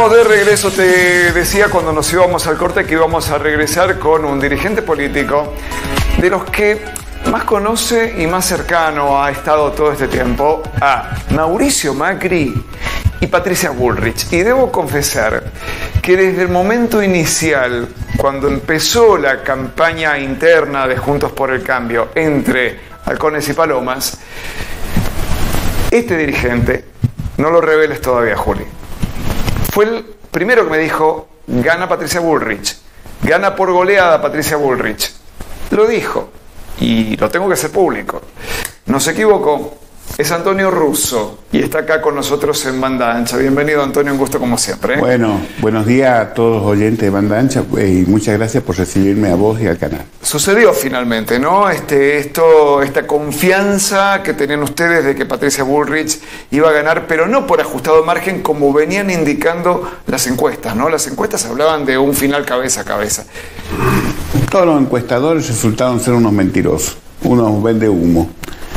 Estamos de regreso. Te decía cuando nos íbamos al corte que íbamos a regresar con un dirigente político de los que más conoce y más cercano ha estado todo este tiempo a Mauricio Macri y Patricia Bullrich. Y debo confesar que desde el momento inicial, cuando empezó la campaña interna de Juntos por el Cambio entre Halcones y Palomas, este dirigente, no lo reveles todavía, Juli, fue el primero que me dijo: gana Patricia Bullrich, gana por goleada Patricia Bullrich. Lo dijo y lo tengo que hacer público. No se equivocó. Es Antonio Russo y está acá con nosotros en Banda Ancha. Bienvenido, Antonio, un gusto como siempre. Bueno, buenos días a todos los oyentes de Banda Ancha y muchas gracias por recibirme a vos y al canal. Sucedió finalmente, ¿no? Esta confianza que tenían ustedes de que Patricia Bullrich iba a ganar, pero no por ajustado margen como venían indicando las encuestas, ¿no? Las encuestas hablaban de un final cabeza a cabeza. Todos los encuestadores resultaron ser unos mentirosos, unos vende humo.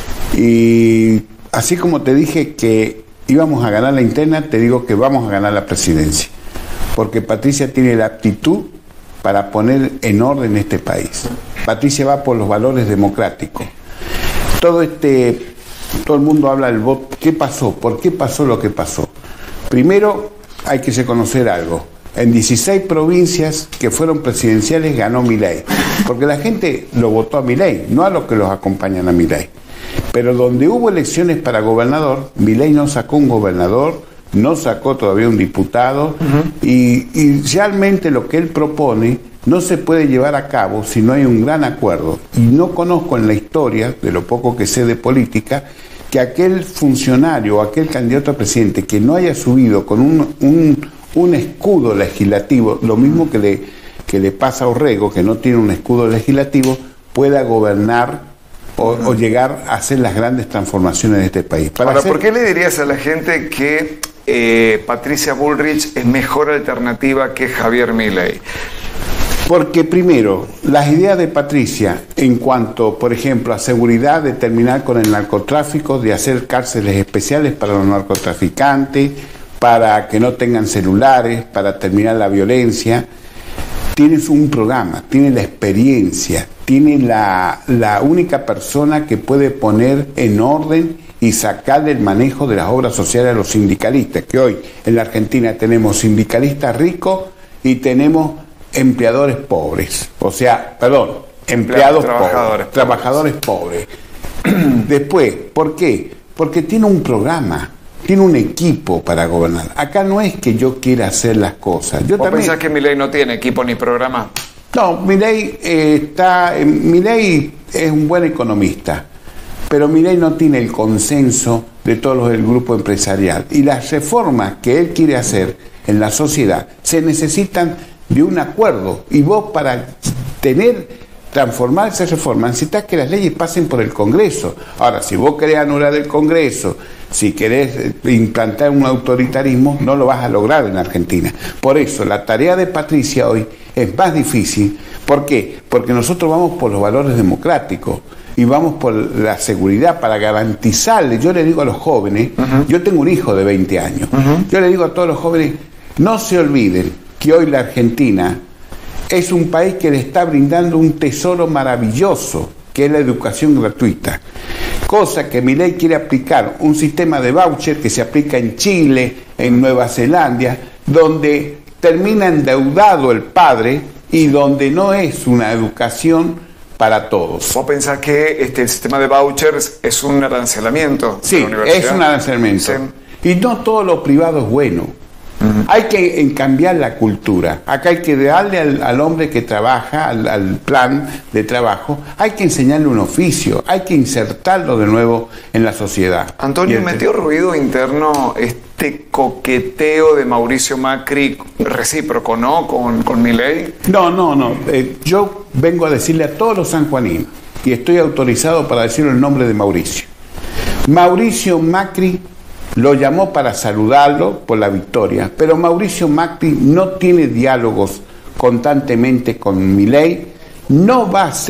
Y así como te dije que íbamos a ganar la interna, te digo que vamos a ganar la presidencia, porque Patricia tiene la aptitud para poner en orden este país. Patricia va por los valores democráticos. Todo el mundo habla del voto. ¿Qué pasó? ¿Por qué pasó lo que pasó? Primero hay que reconocer algo. En 16 provincias que fueron presidenciales ganó Milei, porque la gente lo votó a Milei, no a los que los acompañan a Milei. Pero donde hubo elecciones para gobernador, Milei no sacó un gobernador, no sacó todavía un diputado, y realmente lo que él propone no se puede llevar a cabo si no hay un gran acuerdo. Y no conozco en la historia, de lo poco que sé de política, que aquel funcionario o aquel candidato a presidente que no haya subido con un escudo legislativo, lo mismo que le pasa a Orrego, que no tiene un escudo legislativo, pueda gobernar o llegar a hacer las grandes transformaciones de este país. Ahora, ¿por qué le dirías a la gente que Patricia Bullrich es mejor alternativa que Javier Milei? Porque primero, las ideas de Patricia en cuanto, por ejemplo, a seguridad, de terminar con el narcotráfico, de hacer cárceles especiales para los narcotraficantes, para que no tengan celulares, para terminar la violencia. Tienes un programa, tiene la experiencia, tiene la única persona que puede poner en orden y sacar del manejo de las obras sociales a los sindicalistas, que hoy en la Argentina tenemos sindicalistas ricos y tenemos empleadores pobres. O sea, perdón, trabajadores pobres. Después, ¿por qué? Porque tiene un programa. Tiene un equipo para gobernar. Acá no es que yo quiera hacer las cosas. ¿Vos pensás que Milei no tiene equipo ni programa? No, Milei es un buen economista, pero Milei no tiene el consenso de todos los del grupo empresarial. Y las reformas que él quiere hacer en la sociedad se necesitan de un acuerdo. Y vos, para transformar esas reformas, necesitas que las leyes pasen por el Congreso. Ahora, si vos querés anular el Congreso, si querés implantar un autoritarismo, no lo vas a lograr en Argentina. Por eso, la tarea de Patricia hoy es más difícil. ¿Por qué? Porque nosotros vamos por los valores democráticos y vamos por la seguridad para garantizarle. Yo le digo a los jóvenes, yo tengo un hijo de 20 años, yo le digo a todos los jóvenes, no se olviden que hoy la Argentina es un país que le está brindando un tesoro maravilloso, que es la educación gratuita. Cosa que Milei quiere aplicar, un sistema de voucher que se aplica en Chile, en Nueva Zelanda, donde termina endeudado el padre y donde no es una educación para todos. ¿Vos pensás que el sistema de vouchers es un arancelamiento? Sí, es un arancelamiento. Sí. Y no todo lo privado es bueno. Hay que cambiar la cultura. Acá hay que darle al hombre que trabaja, al plan de trabajo, hay que enseñarle un oficio, hay que insertarlo de nuevo en la sociedad. Antonio, ¿metió ruido interno este coqueteo de Mauricio Macri recíproco, ¿no? Con Milei? No. Yo vengo a decirle a todos los sanjuaninos, y estoy autorizado para decir el nombre de Mauricio. Mauricio Macri lo llamó para saludarlo por la victoria, pero Mauricio Macri no tiene diálogos constantemente con Milei, no va a ser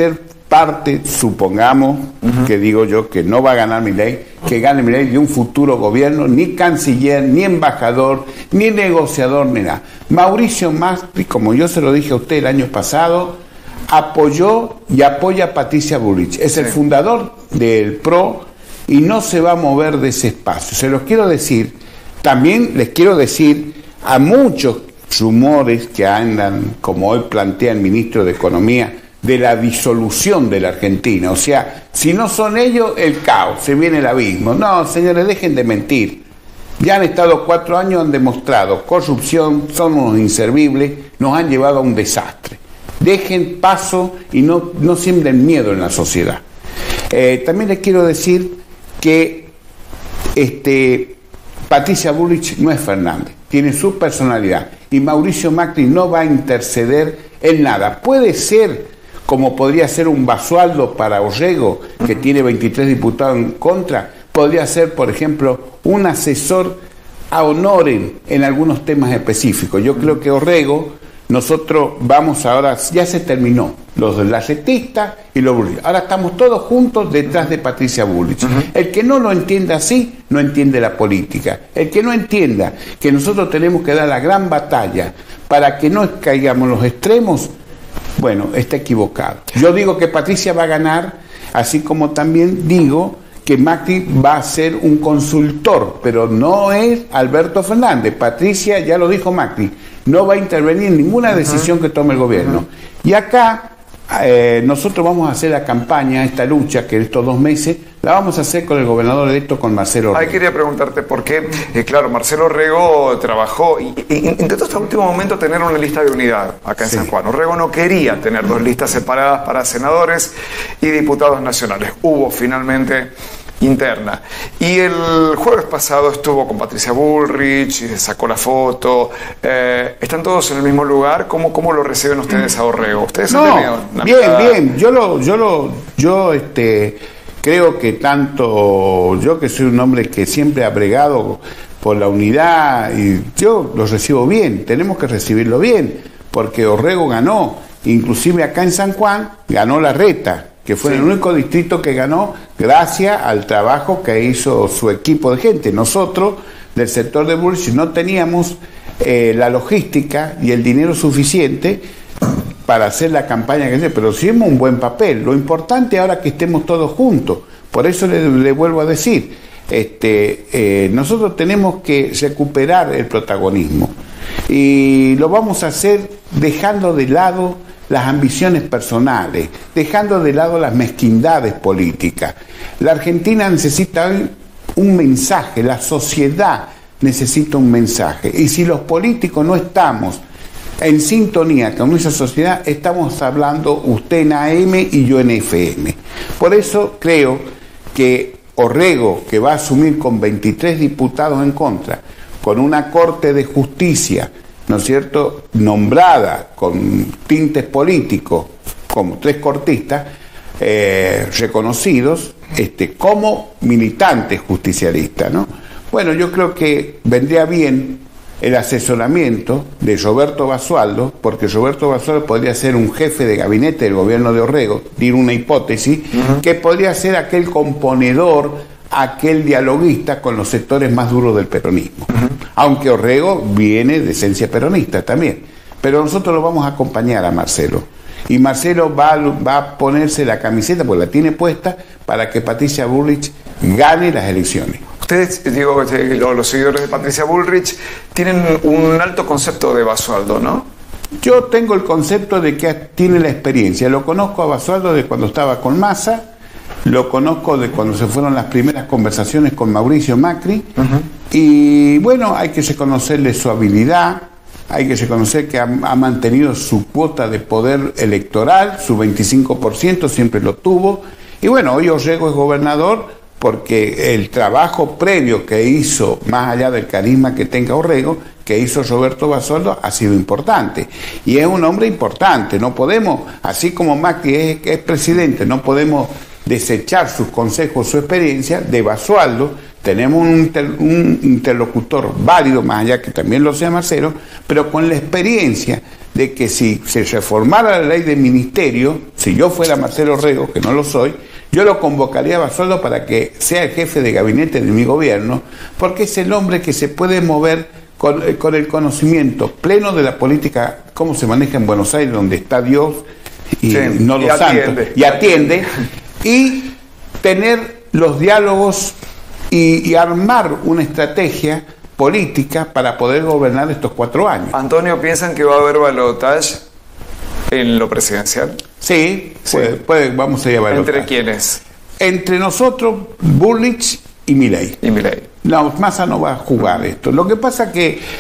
parte, supongamos, que digo yo, que no va a ganar Milei, que gane Milei de un futuro gobierno, ni canciller, ni embajador, ni negociador, ni nada. Mauricio Macri, como yo se lo dije a usted el año pasado, apoyó y apoya a Patricia Bullrich. Es el fundador del PRO y no se va a mover de ese espacio. Se los quiero decir. También les quiero decir a muchos rumores que andan, como hoy plantea el ministro de Economía, de la disolución de la Argentina. O sea, si no son ellos, el caos, se viene el abismo. No, señores, dejen de mentir. Ya han estado 4 años, han demostrado corrupción, son unos inservibles, nos han llevado a un desastre. Dejen paso y no siembren miedo en la sociedad. También les quiero decir que Patricia Bullrich no es Fernández, tiene su personalidad y Mauricio Macri no va a interceder en nada. Puede ser, como podría ser un Basualdo para Orrego, que tiene 23 diputados en contra, podría ser, por ejemplo, un asesor a honorem en algunos temas específicos. Yo creo que Orrego, nosotros vamos ahora, ya se terminó, los lacetistas y los Bullrich. Ahora estamos todos juntos detrás de Patricia Bullrich. El que no lo entienda así, no entiende la política. El que no entienda que nosotros tenemos que dar la gran batalla para que no caigamos en los extremos, bueno, está equivocado. Yo digo que Patricia va a ganar, así como también digo que Macri va a ser un consultor, pero no es Alberto Fernández. Patricia, ya lo dijo Macri, no va a intervenir en ninguna decisión que tome el gobierno. Y acá nosotros vamos a hacer la campaña, esta lucha que estos 2 meses, la vamos a hacer con el gobernador electo, con Marcelo Orrego. Ahí quería preguntarte por qué, claro, Marcelo Orrego trabajó y intentó hasta el último momento tener una lista de unidad acá en San Juan. Orrego no quería tener 2 listas separadas para senadores y diputados nacionales. Hubo finalmente interna. Y el jueves pasado estuvo con Patricia Bullrich, sacó la foto. ¿Están todos en el mismo lugar? ¿Cómo lo reciben ustedes a Orrego? ¿Ustedes han tenido una bien. Yo creo que tanto yo, que soy un hombre que siempre ha bregado por la unidad, y yo lo recibo bien. Tenemos que recibirlo bien, porque Orrego ganó, inclusive acá en San Juan ganó Larreta, que fue el único distrito que ganó gracias al trabajo que hizo su equipo de gente. Nosotros, del sector de Bullrich, no teníamos la logística y el dinero suficiente para hacer la campaña que hizo, pero hicimos un buen papel. Lo importante ahora es que estemos todos juntos. Por eso le vuelvo a decir, nosotros tenemos que recuperar el protagonismo. Y lo vamos a hacer dejando de lado las ambiciones personales, dejando de lado las mezquindades políticas. La Argentina necesita hoy un mensaje, la sociedad necesita un mensaje. Y si los políticos no estamos en sintonía con esa sociedad, estamos hablando usted en AM y yo en FM. Por eso creo que Orrego, que va a asumir con 23 diputados en contra, con una Corte de Justicia, ¿no es cierto?, nombrada con tintes políticos, como 3 cortistas reconocidos como militantes justicialistas, ¿no? Bueno, yo creo que vendría bien el asesoramiento de Roberto Basualdo, porque Roberto Basualdo podría ser un jefe de gabinete del gobierno de Orrego, dir una hipótesis, que podría ser aquel componedor, aquel dialoguista con los sectores más duros del peronismo. Aunque Orrego viene de esencia peronista también. Pero nosotros lo vamos a acompañar a Marcelo. Y Marcelo va a ponerse la camiseta, porque la tiene puesta, para que Patricia Bullrich gane las elecciones. Ustedes, digo, los seguidores de Patricia Bullrich, tienen un alto concepto de Basualdo, ¿no? Yo tengo el concepto de que tiene la experiencia. Lo conozco a Basualdo de cuando estaba con Massa, lo conozco de cuando se fueron las primeras conversaciones con Mauricio Macri, y bueno, hay que reconocerle su habilidad, hay que reconocer que ha mantenido su cuota de poder electoral, su 25% siempre lo tuvo, y bueno, hoy Orrego es gobernador porque el trabajo previo que hizo, más allá del carisma que tenga Orrego, que hizo Roberto Basualdo, ha sido importante. Y es un hombre importante, no podemos, así como Macri es presidente, no podemos desechar sus consejos, su experiencia. De Basualdo tenemos un interlocutor válido, más allá que también lo sea Marcelo, pero con la experiencia de que si se reformara la ley de ministerio, si yo fuera Marcelo Orrego, que no lo soy, yo lo convocaría a Basualdo para que sea el jefe de gabinete de mi gobierno, porque es el hombre que se puede mover con el conocimiento pleno de la política, cómo se maneja en Buenos Aires, donde está Dios y no los santos, y atiende, y tener los diálogos y armar una estrategia política para poder gobernar estos 4 años. Antonio, ¿piensan que va a haber balotaje en lo presidencial? Sí, vamos a llevar. ¿Entre quiénes? Entre nosotros, Bullrich y Milei. No, Massa no va a jugar esto. Lo que pasa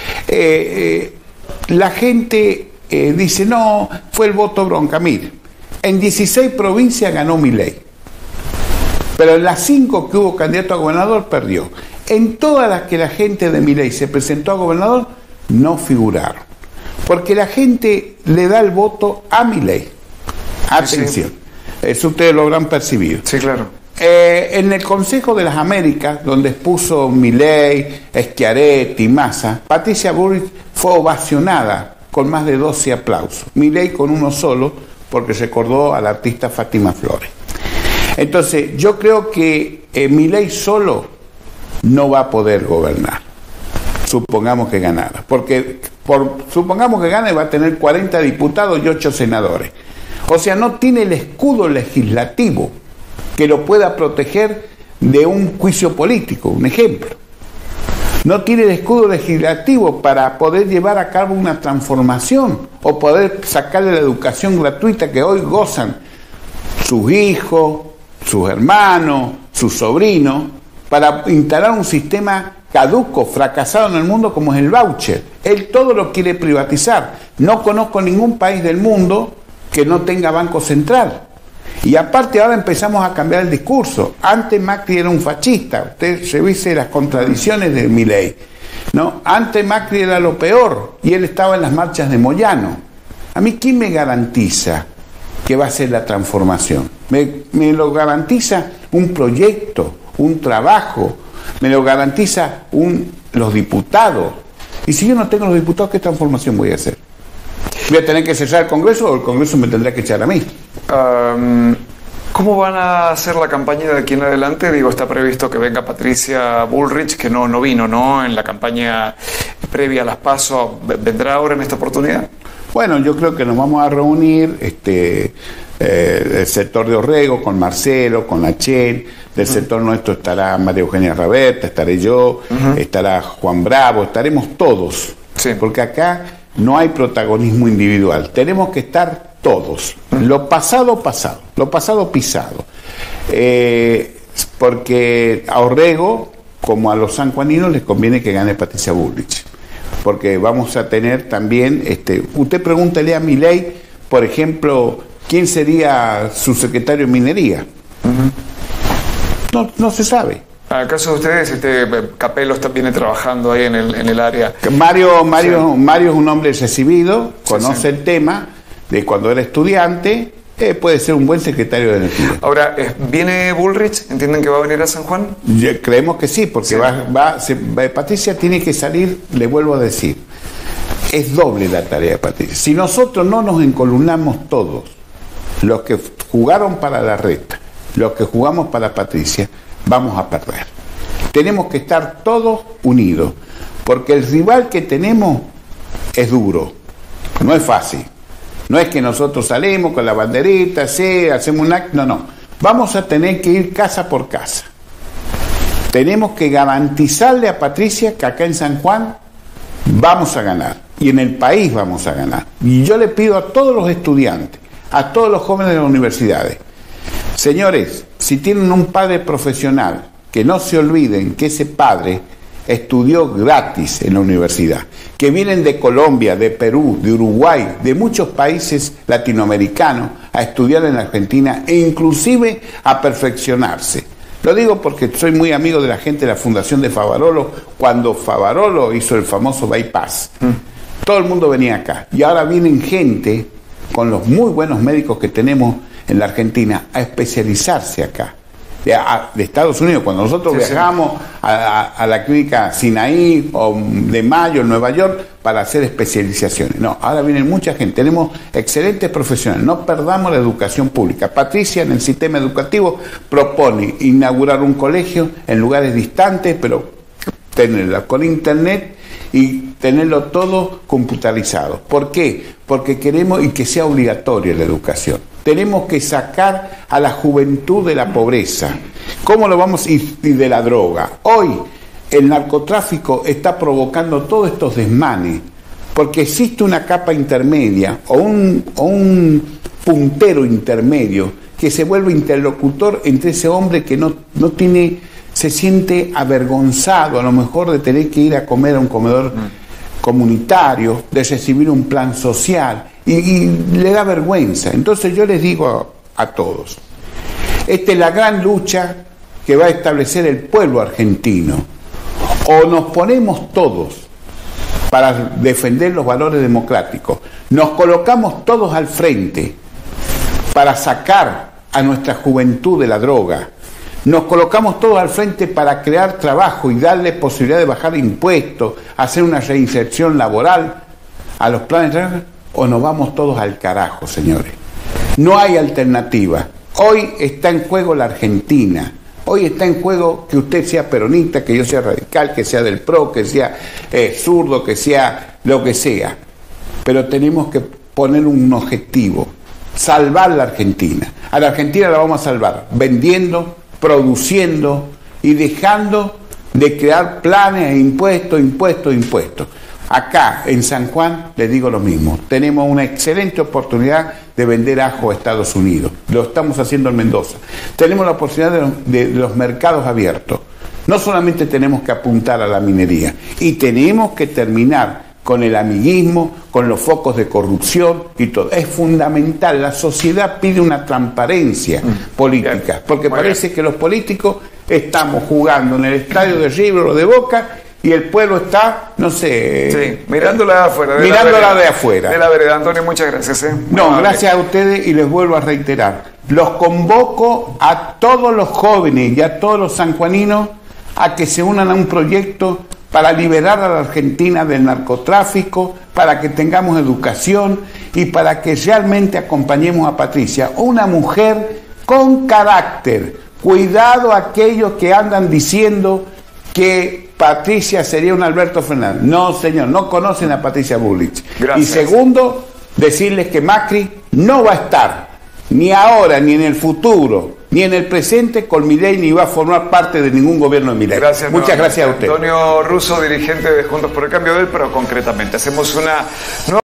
que la gente dice, no, fue el voto bronca. Mire, en 16 provincias ganó Milei, pero en las 5 que hubo candidato a gobernador perdió. En todas las que la gente de Milei se presentó a gobernador, no figuraron. Porque la gente le da el voto a Milei. Atención, eso ustedes lo habrán percibido. Sí, claro. En el Consejo de las Américas, donde expuso Milei, Schiaretti, Massa, Patricia Bullrich fue ovacionada con más de 12 aplausos. Milei con uno solo, porque recordó a la artista Fátima Flores. Entonces, yo creo que Milei solo no va a poder gobernar. Supongamos que ganara. Porque supongamos que gane, va a tener 40 diputados y 8 senadores. O sea, no tiene el escudo legislativo que lo pueda proteger de un juicio político, un ejemplo. No tiene el escudo legislativo para poder llevar a cabo una transformación o poder sacarle la educación gratuita que hoy gozan sus hijos, sus hermanos, sus sobrinos, para instalar un sistema caduco, fracasado en el mundo como es el voucher. Él todo lo quiere privatizar. No conozco ningún país del mundo que no tenga banco central. Y aparte ahora empezamos a cambiar el discurso. Antes Macri era un fascista. Usted revise las contradicciones de Milei, ¿no? Antes Macri era lo peor y él estaba en las marchas de Moyano. A mí, ¿quién me garantiza que va a ser la transformación? Me lo garantiza un proyecto, un trabajo, me lo garantiza los diputados. Y si yo no tengo los diputados, ¿qué transformación voy a hacer? ¿Voy a tener que cerrar el Congreso o el Congreso me tendrá que echar a mí? ¿Cómo van a hacer la campaña de aquí en adelante? Digo, está previsto que venga Patricia Bullrich, que no vino, ¿no? En la campaña previa a las PASO. ¿Vendrá ahora en esta oportunidad? Bueno, yo creo que nos vamos a reunir el sector de Orrego con Marcelo, con Lachel. Del sector nuestro estará María Eugenia Raberta, estaré yo, estará Juan Bravo, estaremos todos. Sí. Porque acá no hay protagonismo individual. Tenemos que estar todos. Lo pasado, pasado. Lo pasado, pisado. Porque a Orrego, como a los sanjuaninos, les conviene que gane Patricia Bullrich. Porque vamos a tener también... usted pregúntele a Milei, por ejemplo, ¿quién sería su secretario de Minería? No se sabe. ¿Acaso ustedes, Capello viene trabajando ahí en el área? Mario es un hombre recibido, conoce el tema de cuando era estudiante, puede ser un buen secretario de Energía. Ahora, ¿viene Bullrich? ¿Entienden que va a venir a San Juan? Creemos que sí, porque Patricia tiene que salir, le vuelvo a decir, es doble la tarea de Patricia. Si nosotros no nos encolumnamos todos, los que jugaron para la reta, los que jugamos para Patricia, vamos a perder. Tenemos que estar todos unidos, porque el rival que tenemos es duro, no es fácil. No es que nosotros salimos con la banderita, hacemos un acto, no. Vamos a tener que ir casa por casa. Tenemos que garantizarle a Patricia que acá en San Juan vamos a ganar, y en el país vamos a ganar. Y yo le pido a todos los estudiantes, a todos los jóvenes de las universidades, señores, si tienen un padre profesional, que no se olviden que ese padre estudió gratis en la universidad, que vienen de Colombia, de Perú, de Uruguay, de muchos países latinoamericanos a estudiar en la Argentina e inclusive a perfeccionarse. Lo digo porque soy muy amigo de la gente de la Fundación de Favarolo, cuando Favarolo hizo el famoso bypass. Todo el mundo venía acá y ahora vienen gente con los muy buenos médicos que tenemos en la Argentina a especializarse acá. de Estados Unidos. Cuando nosotros viajamos a la clínica Sinaí o de Mayo en Nueva York para hacer especializaciones. No, ahora viene mucha gente. Tenemos excelentes profesionales. No perdamos la educación pública. Patricia en el sistema educativo propone inaugurar un colegio en lugares distantes, pero tenerla con internet y tenerlo todo computarizado. ¿Por qué? Porque queremos y que sea obligatoria la educación. Tenemos que sacar a la juventud de la pobreza. ¿Cómo lo vamos? Y de la droga. Hoy el narcotráfico está provocando todos estos desmanes, porque existe una capa intermedia o un puntero intermedio que se vuelve interlocutor entre ese hombre que no tiene, se siente avergonzado a lo mejor de tener que ir a comer a un comedor comunitario, de recibir un plan social y le da vergüenza. Entonces yo les digo a todos, esta es la gran lucha que va a establecer el pueblo argentino. O nos ponemos todos para defender los valores democráticos, nos colocamos todos al frente para sacar a nuestra juventud de la droga, nos colocamos todos al frente para crear trabajo y darle posibilidad de bajar impuestos, hacer una reinserción laboral a los planes de trabajo, o nos vamos todos al carajo, señores. No hay alternativa. Hoy está en juego la Argentina. Hoy está en juego que usted sea peronista, que yo sea radical, que sea del PRO, que sea zurdo, que sea lo que sea. Pero tenemos que poner un objetivo, salvar la Argentina. A la Argentina la vamos a salvar vendiendo, produciendo y dejando de crear planes e impuestos. Acá en San Juan les digo lo mismo, tenemos una excelente oportunidad de vender ajo a Estados Unidos, lo estamos haciendo en Mendoza, tenemos la posibilidad de los mercados abiertos, no solamente tenemos que apuntar a la minería y tenemos que terminar con el amiguismo, con los focos de corrupción y todo. Es fundamental, la sociedad pide una transparencia política, porque parece que los políticos estamos jugando en el estadio de River o de Boca y el pueblo está, no sé... Sí, mirándola de afuera. Mirándola de afuera. De la vereda. Antonio, muchas gracias. No, gracias a ustedes y les vuelvo a reiterar. Los convoco a todos los jóvenes y a todos los sanjuaninos a que se unan a un proyecto para liberar a la Argentina del narcotráfico, para que tengamos educación y para que realmente acompañemos a Patricia, una mujer con carácter. Cuidado a aquellos que andan diciendo que Patricia sería un Alberto Fernández. No, señor, no conocen a Patricia Bullrich. Gracias. Y segundo, decirles que Macri no va a estar ni ahora, ni en el futuro, ni en el presente con Milei, ni va a formar parte de ningún gobierno de Milei. Gracias. Muchas gracias a usted. Antonio Russo, dirigente de Juntos por el Cambio del PRO, concretamente. Hacemos una nueva